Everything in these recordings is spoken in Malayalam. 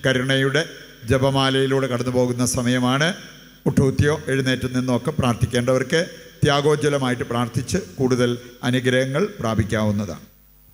കരുണയുടെ ജപമാലയിലൂടെ കടന്നു പോകുന്ന സമയമാണ്. മുട്ടൂത്തിയോ എഴുന്നേറ്റ് നിന്നോ ഒക്കെ പ്രാർത്ഥിക്കേണ്ടവർക്ക് ത്യാഗോജ്വലമായിട്ട് പ്രാർത്ഥിച്ച് കൂടുതൽ അനുഗ്രഹങ്ങൾ പ്രാപിക്കാവുന്നതാണ്.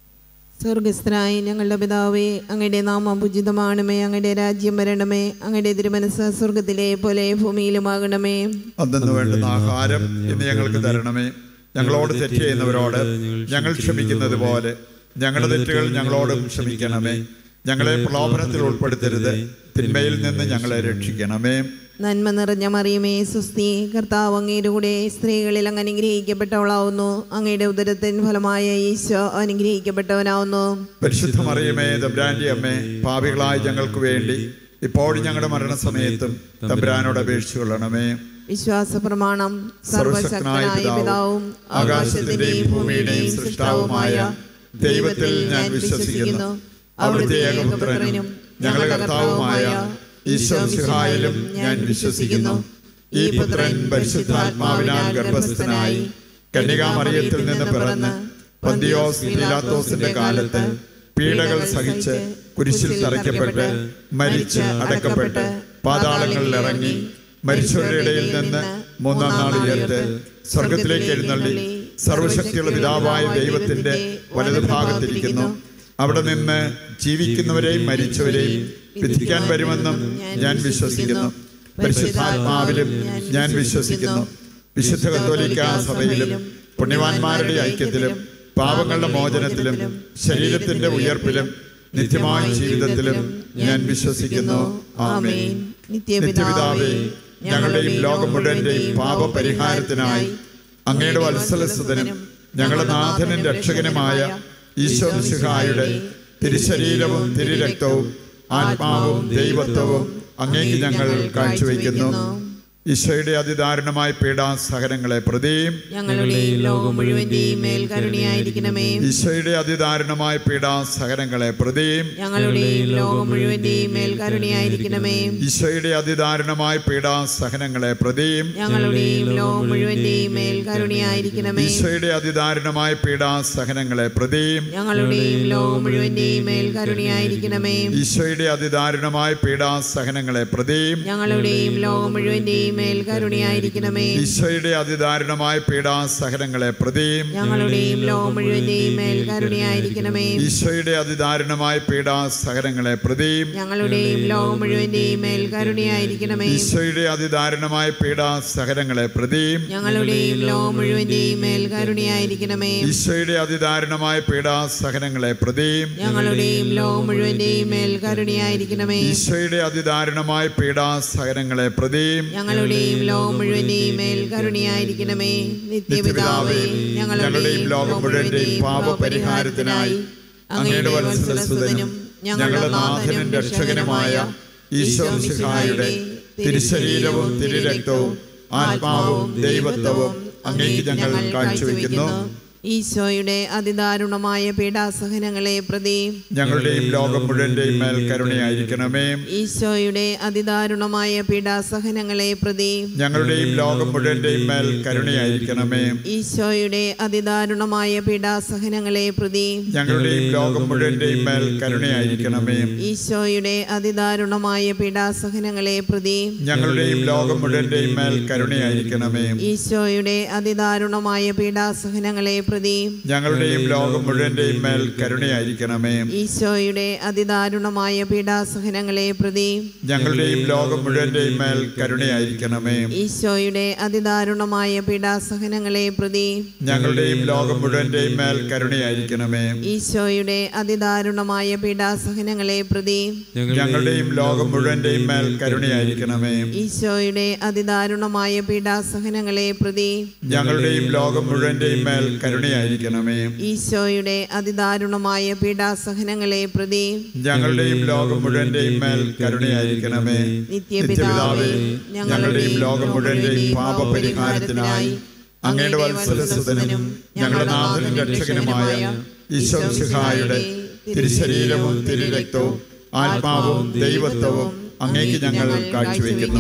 സ്വർഗസ്ഥനായ ഞങ്ങളുടെ പിതാവേ, അങ്ങയുടെ നാമം പൂജിതമാണമേ, അങ്ങയുടെ രാജ്യം വരണമേ, അങ്ങയുടെ തിരുമനസ്സ് സ്വർഗത്തിലെ പോലെ ഭൂമിയിലുമാകണമേ. അന്നു വേണ്ടുന്ന ആഹാരം ഇന്ന് ഞങ്ങൾക്ക് തരണമേ. ഞങ്ങളോട് തെറ്റ് ചെയ്യുന്നവരോട് ഞങ്ങൾ ക്ഷമിക്കുന്നത് പോലെ ഞങ്ങളുടെ തെറ്റുകൾ ഞങ്ങളോടും ക്ഷമിക്കണമേ. ഞങ്ങളെ പ്രലോഭനത്തിൽ ഉൾപ്പെടുത്തരുത്, തിന്മയിൽ നിന്ന് ഞങ്ങളെ രക്ഷിക്കണമേ. നന്മ നിറഞ്ഞ മറിയമേ സ്വസ്തി, കർത്താവ് അങ്ങയുടെ കൂടെ സ്ത്രീകളിൽ അങ്ങ് അനുഗ്രഹിക്കപ്പെട്ടവളാവുന്നു. അങ്ങയുടെ ഉദരത്തിൻ ഫലമായ ഈശോ അനുഗ്രഹിക്കപ്പെട്ടവനാവുന്നു. പരിശുദ്ധ മറിയമേ, തമ്പുരാന്റെ അമ്മേ, പാപികളായ ഞങ്ങൾക്ക് വേണ്ടി ഇപ്പോഴും ഞങ്ങളുടെ മരണസമയത്തും തമ്പുരാനോട് അപേക്ഷിച്ചു കൊള്ളണമേ. വിശ്വാസ പ്രമാണം. സർവശക്തനായ പിതാവും ആകാശത്തിന്റെയും ഭൂമിയുടെയും സൃഷ്ടാവുമായ ദൈവത്തിൽ ഞാൻ വിശ്വസിക്കുന്നു. അവിടുത്തെ ഏകപുത്രനും ഞങ്ങളുടെ കർത്താവുമായ ഈശോമിശിഹായിലും ഞാൻ വിശ്വസിക്കുന്നു. ഈ പുത്രൻ പരിശുദ്ധാത്മാവിനാൽ ഗർഭസ്ഥനായി കന്യകാമറിയത്തിൽ നിന്ന് പിറന്ന് പൊന്തിയോസ് പീലാത്തോസിന്റെ കാലത്ത് പീഡകൾ സഹിച്ച് കുരിശിൽ തറയ്ക്കപ്പെട്ട് മരിച്ച് അടക്കപ്പെട്ട് പാതാളങ്ങളിൽ ഇറങ്ങി മരിച്ചവരുടെ ഇടയിൽ നിന്ന് മൂന്നാം നാൾ ഉയർത്ത് സ്വർഗത്തിലേക്ക് എഴുന്നള്ളി സർവശക്തിയുള്ള പിതാവായ ദൈവത്തിന്റെ വലതുഭാഗത്തിരിക്കുന്നു. അവിടെ നിന്ന് ജീവിക്കുന്നവരെയും മരിച്ചവരെയും വിധിക്കാൻ വരുമെന്നും ഞാൻ വിശ്വസിക്കുന്നു. പരിശുദ്ധാത്മാവിലും ഞാൻ വിശ്വസിക്കുന്നു. വിശുദ്ധ കത്തോലിക്ക സഭയിലും പുണ്യവാന്മാരുടെ ഐക്യത്തിലും പാപങ്ങളുടെ മോചനത്തിലും ശരീരത്തിന്റെ ഉയർപ്പിലും നിത്യമായ ജീവിതത്തിലും ഞാൻ വിശ്വസിക്കുന്നു. ആമേൻ. നിത്യപിതാവേ, ഞങ്ങളുടെയും ലോകം മുഴുവന്റെയും പാപപരിഹാരത്തിനായി അങ്ങയുടെ വത്സലസുതനും ഞങ്ങളുടെ നാഥനും രക്ഷകനുമായ ഈശോമിശിഹായുടെ തിരുശരീരവും തിരുരക്തവും ആത്മാവും ദൈവത്വവും അങ്ങേക്ക് ഞങ്ങൾ കാഴ്ചവെക്കുന്നു. ഈശോയുടെ അതിദാരുണമായ പീഡാസഹനങ്ങളെ പ്രതിയും ഞങ്ങളുടെയും ലോകം മുഴുവന്റെയും മേൽ കരുണയായിരിക്കണമേ. ഈശോയുടെ അതിദാരുണമായ പീഡാസഹനങ്ങളെ പ്രതിയും ഞങ്ങളുടെയും ലോകം മുഴുവന്റെയും മേൽ കരുണയായിരിക്കണമേ. ഈശോയുടെ അതിദാരുണമായ പീഡാസഹനങ്ങളെ പ്രതിയും ഞങ്ങളുടെയും ലോകം മുഴുവന്റെയും മേൽ കരുണയായിരിക്കണമേ. ഈശോയുടെ അതിദാരുണമായ പീഡാസഹനങ്ങളെ പ്രതിയും ഞങ്ങളുടെയും ലോകം മുഴുവന്റെയും മേൽ കരുണയായിരിക്കണമേ. ഈശോയുടെ അതിദാരുണമായ പീഡാസഹനങ്ങളെ പ്രതിയും ഞങ്ങളുടെയും ലോകം മുഴുവന്റെയും മേൽ കരുണയായിരിക്കണമേ. ഈശോയുടെ അതിദാരുണമായ പീഡാസഹനങ്ങളെ പ്രതിയും ഞങ്ങളുടെയും ലോകം മുഴുവന്റെയും മേൽ കരുണയായിരിക്കണമേ. ഈശോയുടെ അതിദാരുണമായ പീഡാസഹനങ്ങളെ പ്രതിയും ഞങ്ങളുടെയും ലോകം മുഴുവന്റെയും മേൽ കരുണയായിരിക്കണമേ. ഈശോയുടെ അതിദാരുണമായ പീഡാസഹനങ്ങളെ പ്രതിയും ഞങ്ങളുടെയും ലോകം മുഴുവന്റെയും മേൽ കരുണയായിരിക്കണമേ. ഈശോയുടെ അതിദാരുണമായ പീഡാസഹനങ്ങളെ പ്രതിയും ഞങ്ങളുടെയും ലോകം മുഴുവന്റെയും മേൽ കരുണയായിരിക്കണമേ. ഈശോയുടെ അതിദാരുണമായ പീഡാസഹനങ്ങളെ പ്രതിയും ഞങ്ങളുടെയും ലോകം മുഴുവന്റെയും മേൽ കരുണയായിരിക്കണമേ. നിത്യപിതാവേ, ഞങ്ങളുടെയും ലോകം മുഴുവന്റെയും പാപപരിഹാരത്തിനായി അങ്ങയുടെ വത്സലസുതനും ഞങ്ങളുടെ നാഥനും രക്ഷകനുമായ ഈശോമിശിഹായുടെ തിരുശരീരവും തിരുരക്തവും ആത്മാവും ദൈവത്വവും അങ്ങേക്ക് ഞങ്ങൾ കാഴ്ചവെക്കുന്നു. ഈശോയുടെ അതിദാരുണമായ പീഡാസഹനങ്ങളെ പ്രതി ഞങ്ങളുടെയും ലോകം മുഴുവന്റെയും മേൽ കരുണയായിരിക്കണമേ. ഈശോയുടെ അതിദാരുണമായ പീഡാസഹനങ്ങളെ പ്രതി ഞങ്ങളുടെയും ലോകം മുഴുവന്റെയും മേൽ കരുണയായിരിക്കണമേ. ഈശോയുടെ അതിദാരുണമായ പീഡാസഹനങ്ങളെ പ്രതി ഞങ്ങളുടെയും ലോകം മുഴുവന്റെയും മേൽ കരുണയായിരിക്കണമേ. ഈശോയുടെ അതിദാരുണമായ പീഡാസഹനങ്ങളെ പ്രതി ഞങ്ങളുടെയും ലോകം മുഴുവന്റെയും മേൽ കരുണയായിരിക്കണമേ. ഈശോയുടെ അതിദാരുണമായ പീഡാസഹനങ്ങളെ പ്രതി ഞങ്ങളുടെയും ലോകം മുഴുവന്റെയും മേൽ കരുണയായിരിക്കണമേ. ഈശോയുടെ അതിദാരുണമായ പീഡാസഹനങ്ങളെ പ്രതി ഞങ്ങളുടെയും ലോകം മുഴുവന്റെയും മേൽ കരുണയായിരിക്കണമേ. ഈശോയുടെ അതിദാരുണമായ പീഡാസഹനങ്ങളെ പ്രതി ഞങ്ങളുടെയും ലോകം മുഴുവന്റെയും മേൽ കരുണയായിരിക്കണമേ. ഈശോയുടെ അതിദാരുണമായ പീഡാസഹനങ്ങളെ പ്രതി ഞങ്ങളുടെയും ലോകം മുഴുവന്റെയും മേൽ കരുണയായിരിക്കണമേ. ഈശോയുടെ അതിദാരുണമായ പീഡാസഹനങ്ങളെ പ്രതി ഞങ്ങളുടെയും ലോകം മുഴുവന്റെയും മേൽ കരുണയായിരിക്കണമേ. ഈശോയുടെ അതിദാരുണമായ പീഡാസഹനങ്ങളെ പ്രതി ഞങ്ങളുടെയും ലോകം മുഴുവന്റെയും മേൽ കരുണയായിരിക്കണമേ. നിത്യപിതാവേ, ഞങ്ങളുടെയും ലോകം മുഴുവന്റെയും പാപപരിഹാരത്തിനായി അങ്ങയുടെ വത്സലസുതനും ഞങ്ങളുടെ നാഥനും രക്ഷകനുമായ ഈശോമിശിഹായുടെ തിരുശരീരവും തിരുരക്തവും ആത്മാവും ദൈവത്വവും അങ്ങേക്ക് ഞങ്ങൾ കാഴ്ചവെക്കുന്നു.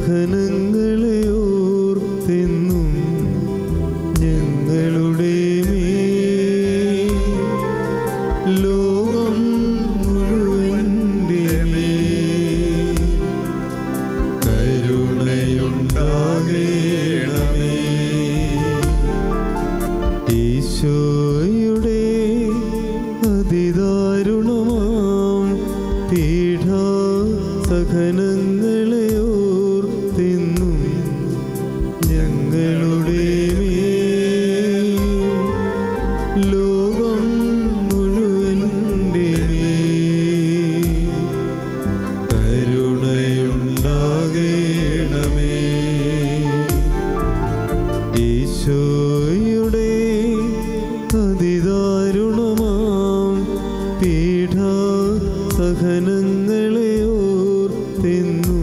സഹനങ്ങളെ ഓർത്തെന്നും ഞങ്ങളുടെ മേൽ ലോകം മുഴുവൻ്റെ മേൽ കരുണയുണ്ടാകേണമേ. ഈശോയുടെ അതിദാരുണമാം പീഡാസഹനങ്ങളെ ഓർത്തെന്നും ഞങ്ങളുടെ മേൽ ലോകം മുഴുവൻ്റെ മേൽ കരുണയുണ്ടാകേണമേ. ഈശോയുടെ അതിദാരുണമാം പീഡാസഹനങ്ങളെ ഓർത്തെന്നും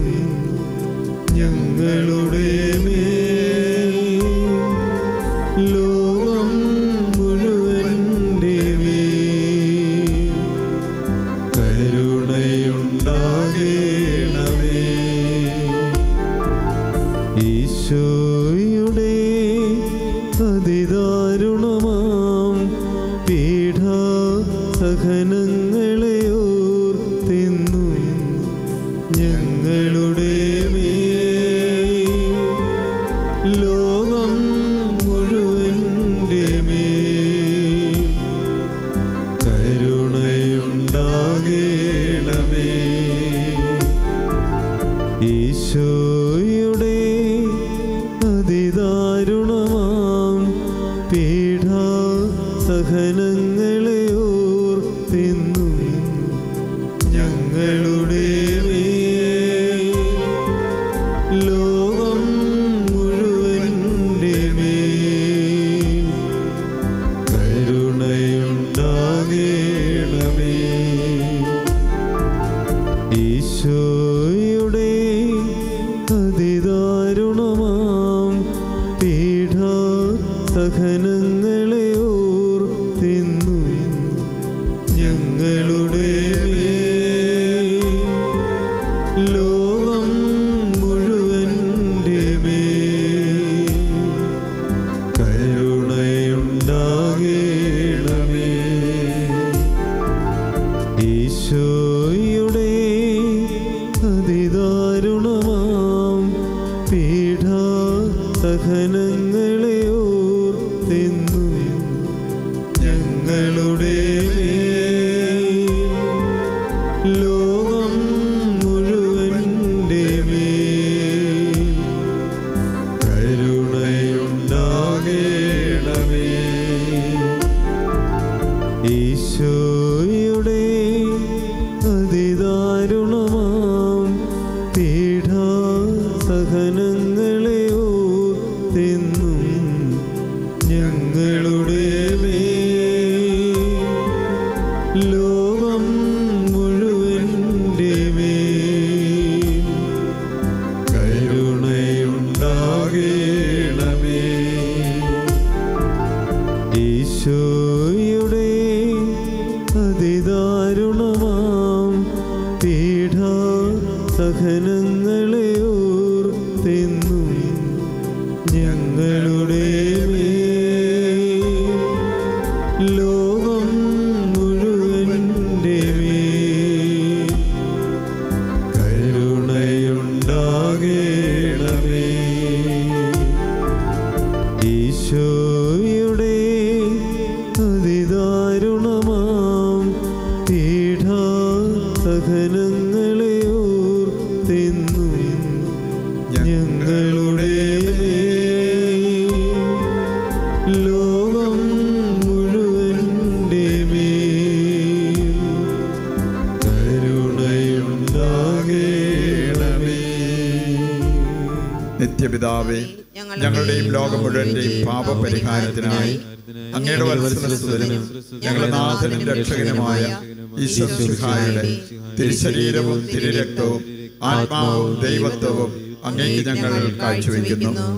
ഞങ്ങളുടെ മേൽ ലോകം മുഴുവൻ്റെ മേൽ കരുണയുണ്ടാകേണമേ. ഈശോയുടെ അതിദാരുണമാം പീഡാസഹനങ്ങളെ ഓർത്തെന്നും ഞങ്ങളുടെ മേൽ ലോകം മുഴുവൻ്റെ മേൽ കരുണയുണ്ടാകേണമേ. ഈശോയുടെ അതിദാരുണമാം പീഡാസഹനങ്ങളെ ഓർത്തെന്നും ഞങ്ങളുടെ മേൽ ലോകം മുഴുവൻ്റെ മേൽ കരുണയുണ്ടാകേണമേ. ഈശോയുടെ അതിദാരുണമാം പീഡാസഹനങ്ങളെ ഓർത്തെന്നും ഞങ്ങളുടെ മേൽ ലോകം മുഴുവൻ്റെ മേൽ കരുണയുണ്ടാകേണമേ. ഈശോയുടെ അതിദാരുണമാം പീഡാസഹനങ്ങളെ ഓർത്തെന്നും ഞങ്ങളുടെ മേൽ ലോകം മുഴുവൻ്റെ മേൽ കരുണയുണ്ടാകേണമേ. ഈശോയുടെ അതിദാരുണമാം പീഡാസഹനങ്ങളെ ഓർത്തെന്നും ഞങ്ങളുടെ മേൽ ലോകം മുഴുവൻ്റെ മേൽ കരുണയുണ്ടാകേണമേ. ഈശോയുടെ അതിദാരുണമാം പീഡാസഹനങ്ങളെ ഓർത്തെന്നും ഞങ്ങളുടെ മേൽ ലോകം മുഴുവൻ്റെ മേൽ കരുണയുണ്ടാകേണമേ. ഈശോയുടെ അതിദാരുണമാം പീഡാസഹനങ്ങളെ ഓർത്തെന്നും ഞങ്ങളുടെ മേൽ ലോകം മുഴുവൻ്റെ മേൽ കരുണയുണ്ടാകേണമേ. നിത്യപിതാവേ, ഞങ്ങളുടെയും ലോകം മുഴുവന്റെയും പാപപരിഹാരത്തിനായി അങ്ങയുടെ വത്സലസുതനും ഞങ്ങളുടെ നാഥനും രക്ഷകനുമായ ഈശോയുടെ തിരുശരീരവും തിരുരക്തവും ആത്മാവും ദൈവത്വവും അങ്ങേക്ക് ഞങ്ങൾ കാഴ്ചവെക്കുന്നു.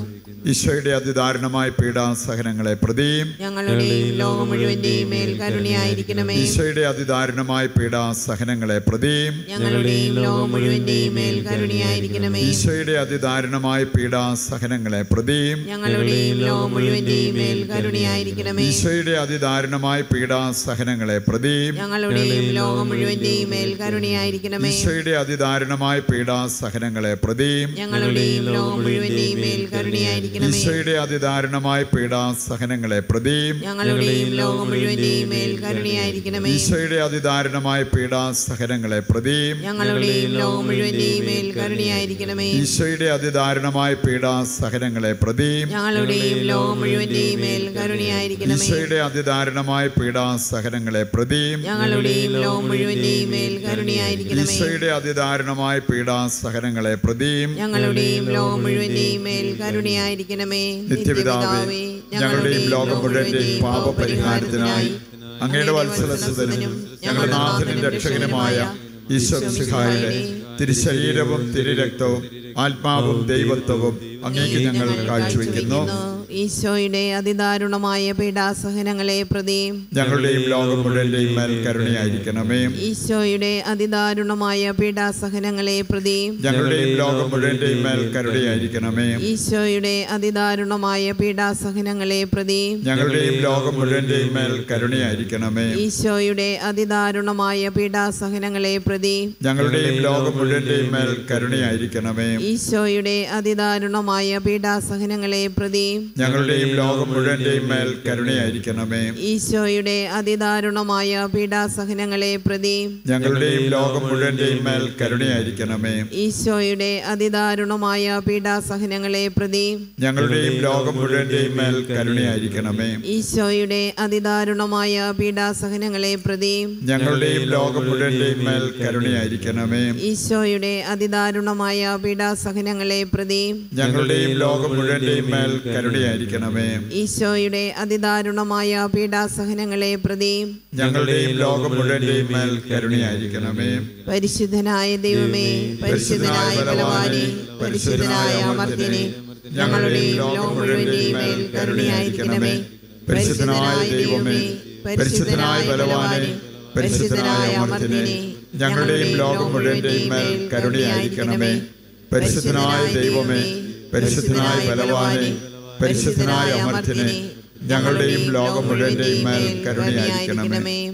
ഈശോയുടെ അതിദാരുണമായ പീഡാസഹനങ്ങളെ പ്രതിയും ഞങ്ങളുടെയും ലോകം മുഴുവന്റെയും മേൽ കരുണയായിരിക്കണമേ. ഈശോയുടെ അതിദാരുണമായ പീഡാസഹനങ്ങളെ പ്രതിയും ഞങ്ങളുടെയും ലോകം മുഴുവന്റെയും മേൽ കരുണയായിരിക്കണമേ. ഈശോയുടെ അതിദാരുണമായ പീഡാസഹനങ്ങളെ പ്രതിയും ഞങ്ങളുടെയും ലോകം മുഴുവന്റെയും മേൽ കരുണയായിരിക്കണമേ. ഈശോയുടെ അതിദാരുണമായ പീഡാസഹനങ്ങളെ പ്രതിയും ഞങ്ങളുടെയും ലോകം മുഴുവന്റെയും മേൽ കരുണയായിരിക്കണമേ. ഈശോയുടെ അതിദാരുണമായ പീഡാസഹനങ്ങളെ പ്രതിയും ഞങ്ങളുടെയും ലോകം മുഴുവന്റെയും മേൽ കരുണയായിരിക്കണമേ. ഈശോയുടെ അതിദാരുണമായ പീഡാസഹനങ്ങളെ പ്രതിയും ഞങ്ങളുടെയും ലോകം മുഴുവന്റെയും മേൽ കരുണയായിരിക്കണമേ. ഈശോയുടെ അതിദാരുണമായ പീഡാസഹനങ്ങളെ പ്രതിയും ഞങ്ങളുടെയും ലോകം മുഴുവന്റെയും മേൽ കരുണയായിരിക്കണമേ. ഈശോയുടെ അതിദാരുണമായ പീഡാസഹനങ്ങളെ പ്രതിയും ഞങ്ങളുടെയും ലോകം മുഴുവന്റെയും മേൽ കരുണയായിരിക്കണമേ. ഈശോയുടെ അതിദാരുണമായ പീഡാസഹനങ്ങളെ പ്രതിയും ഞങ്ങളുടെയും ലോകം മുഴുവന്റെയും മേൽ കരുണയായിരിക്കണമേ. ഈശോയുടെ അതിദാരുണമായ പീഡാസഹനങ്ങളെ പ്രതിയും ഞങ്ങളുടെയും ലോകം മുഴുവന്റെയും മേൽ കരുണയായിരിക്കണമേ. നിത്യപിതാവേ, ഞങ്ങളുടെയും ലോകം മുഴുവന്റെയും പാപപരിഹാരത്തിനായി അങ്ങയുടെ വത്സലസുതനും ഞങ്ങളുടെ നാഥനും രക്ഷകനുമായ ഈശോ മിശിഹായുടെ തിരുശരീരവും തിരുരക്തവും ആത്മാവും ദൈവത്വവും അങ്ങേക്ക് ഞങ്ങൾ കാഴ്ചവെക്കുന്നു. ഈശോയുടെ അതിദാരുണമായ പീഡാസഹനങ്ങളെ പ്രതി ഞങ്ങളുടെയും ലോകം മുഴുവന്റെയും മേൽ കരുണയായിരിക്കണമേ. ഈശോയുടെ അതിദാരുണമായ പീഡാസഹനങ്ങളെ പ്രതി ഞങ്ങളുടെയും ലോകം മുഴുവന്റെയും മേൽ കരുണയായിരിക്കണമേ. ഈശോയുടെ അതിദാരുണമായ പീഡാസഹനങ്ങളെ പ്രതി ഞങ്ങളുടെയും ലോകം മുഴുവന്റെയും മേൽ കരുണയായിരിക്കണമേ. ഈശോയുടെ അതിദാരുണമായ പീഡാസഹനങ്ങളെ പ്രതി ഞങ്ങളുടെയും ലോകം മുഴുവന്റെയും മേൽ കരുണയായിരിക്കണമേ. ഈശോയുടെ അതിദാരുണമായ പീഡാസഹനങ്ങളെ പ്രതി ഞങ്ങളുടെയും ലോകം മുഴുവന്റെയും മേൽ കരുണയായിരിക്കണമേ. ഈശോയുടെ അതിദാരുണമായ പീഡാസഹനങ്ങളെ പ്രതി ഞങ്ങളുടെയും ലോകം മുഴുവന്റെയും മേൽ കരുണയായിരിക്കണമേ. ഈശോയുടെ അതിദാരുണമായ പീഡാസഹനങ്ങളെ പ്രതി ഞങ്ങളുടെയും ലോകം മുഴുവന്റെയും മേൽ കരുണയായിരിക്കണമേ. ഈശോയുടെ അതിദാരുണമായ പീഡാസഹനങ്ങളെ പ്രതി ഞങ്ങളുടെയും ലോകം മുഴുവന്റെയും മേൽ കരുണയായിരിക്കണമേ. ഈശോയുടെ അതിദാരുണമായ പീഡാസഹനങ്ങളെ പ്രതി ഞങ്ങളുടെയും ലോകം മുഴുവന്റെയും മേൽ കരുണയായിരിക്കണമേ. ഈശോയുടെ അതിദാരുണമായ പീഡാസഹനങ്ങളെ പ്രതി ഞങ്ങളുടെയും ലോകം മുഴുവന്റെയും മേൽ കരുണയായിരിക്കണമേ. പരിശുദ്ധനായ ദൈവമേ, പരിശുദ്ധനായ ബലവാനേ, പരിശുദ്ധനായ അമർത്യനേ, ഞങ്ങളുടെയും ലോകം മുഴുവന്റെയും മേൽ കരുണയായിരിക്കണമേ. പരിശുദ്ധനായ ദൈവമേ, പരിശുദ്ധനായ ബലവാനേ, പരിശുദ്ധനായ അമർത്യനേ, ഞങ്ങളുടെയും ലോകം മുഴുവന്റെയും മേൽ കരുണയായിരിക്കണമേ. പരിശുദ്ധനായ ദൈവമേ, പരിശുദ്ധനായ ബലവാനേ, പരിശുദ്ധനായ അമർത്യനേ, ഞങ്ങളുടെയും ലോകം മുഴുവന്റെയും മേൽ കരുണയായിരിക്കണമേ.